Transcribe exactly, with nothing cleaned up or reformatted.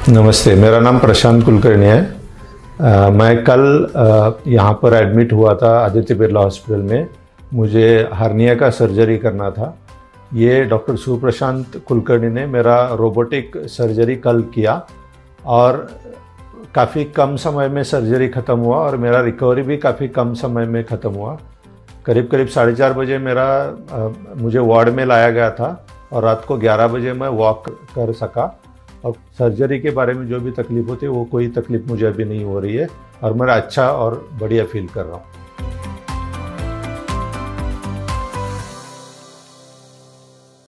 नमस्ते, मेरा नाम प्रशांत कुलकर्णी है। आ, मैं कल आ, यहाँ पर एडमिट हुआ था आदित्य बिरला हॉस्पिटल में। मुझे हर्निया का सर्जरी करना था। ये डॉक्टर सुप्रशांत कुलकर्णी ने मेरा रोबोटिक सर्जरी कल किया और काफ़ी कम समय में सर्जरी ख़त्म हुआ और मेरा रिकवरी भी काफ़ी कम समय में ख़त्म हुआ। करीब करीब साढ़े चार बजे मेरा आ, मुझे वार्ड में लाया गया था और रात को ग्यारह बजे मैं वॉक कर सका। और सर्जरी के बारे में जो भी तकलीफ होती है वो कोई तकलीफ मुझे अभी नहीं हो रही है और मैं अच्छा और बढ़िया फील कर रहा हूँ।